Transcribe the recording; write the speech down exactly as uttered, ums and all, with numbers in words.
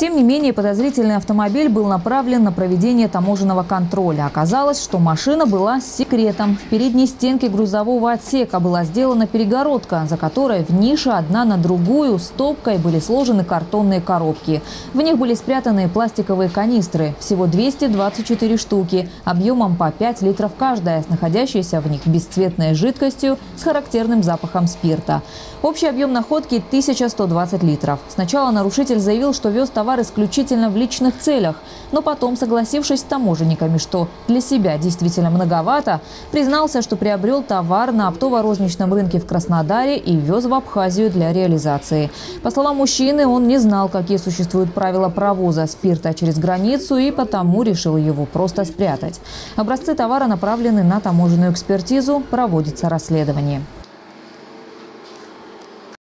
Тем не менее, подозрительный автомобиль был направлен на проведение таможенного контроля. Оказалось, что машина была с секретом. В передней стенке грузового отсека была сделана перегородка, за которой в нише одна на другую стопкой были сложены картонные коробки. В них были спрятаны пластиковые канистры, всего двести двадцать четыре штуки, объемом по пять литров каждая, с находящейся в них бесцветной жидкостью с характерным запахом спирта. Общий объем находки – тысяча сто двадцать литров. Сначала нарушитель заявил, что вез товар исключительно в личных целях, но потом, согласившись с таможенниками, что для себя действительно многовато, признался, что приобрел товар на оптово-розничном рынке в Краснодаре и вез в Абхазию для реализации. По словам мужчины, он не знал, какие существуют правила провоза спирта через границу, и потому решил его просто спрятать. Образцы товара направлены на таможенную экспертизу, проводится расследование.